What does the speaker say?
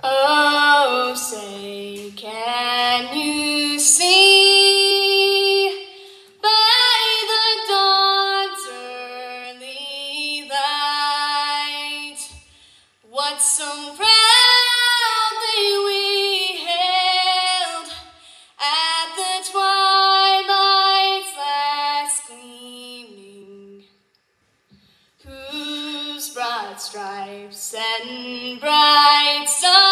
Oh, say, can you see by the dawn's early light what so proudly we hailed at the twilight's last gleaming, whose broad stripes and bright stars